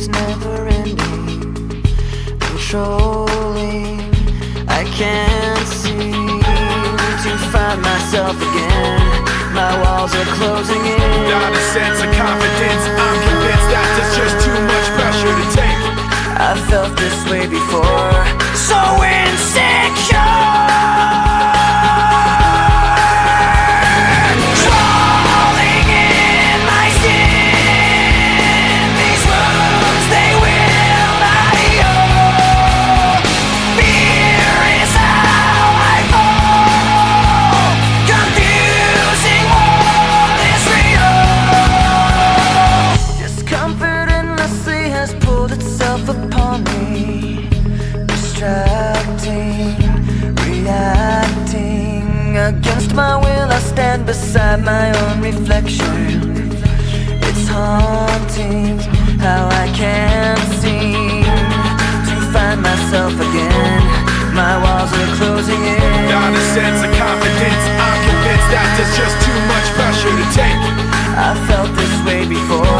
is never ending, controlling. I can't seem to find myself again. My walls are closing in. Not a sense of confidence, I'm convinced that there's just too much pressure to take. I felt this way before, so insecure. Against my will, I stand beside my own reflection. It's haunting how I can't seem to find myself again. My walls are closing in. Not a sense of confidence, I'm convinced that there's just too much pressure to take. I felt this way before,